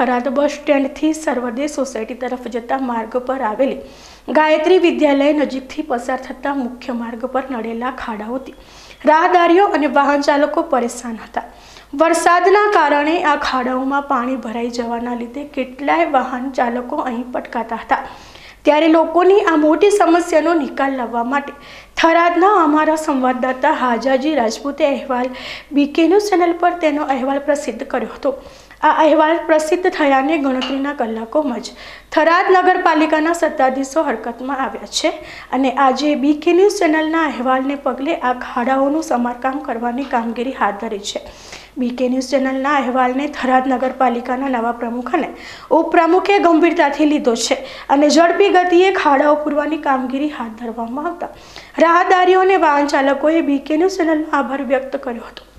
थराद बस स्टेન્ડ થી સર્વોદય સોસાયટી तरफ जता मार्ग पर आवेली गायत्री विद्यालय नजीकथी पसार थता मुख्य मार्ग पर नड़ेला खाडाओथी राहदारीओ अने वाहन चालको परेशान हता। वरसादना कारणे आ खाडाओमां पाणी भराई जवाना लीधे केटलाय वाहन चालको अहीं पटकाता हता। त्यारे लोकोनी आ मोटी समस्यानो निकाल लाववा माटे थरादना अमारा संवाददाता हाजाजी राजपूते अहेवाल बीके न्यूज चेनल पर तेनो अहेवाल प्रसिद्ध कर्यो हतो। आ अहेवाल प्रसिद्ध थयाने गणतरीना कलाकोमां ज थराद नगरपालिकाना सत्ताधीशो हरकतमां आव्या छे अने आजे बीके न्यूज चेनलना अहेवालने पगले आ खाडाओनुं समारकाम करवानी कामगीरी हाथ धरी छे। बीके न्यूज चेनलना अहेवालने थराद नगरपालिकाना नवा प्रमुख अने उपप्रमुखे गंभीरताथी लीधो छे अने झड़पी गतिए खाडाओ पूरवानी कामगीरी हाथ धरवामां आवता राहदारीओ अने वाहन चालकोए बीके न्यूज चेनलनो आभार व्यक्त कर्यो हतो।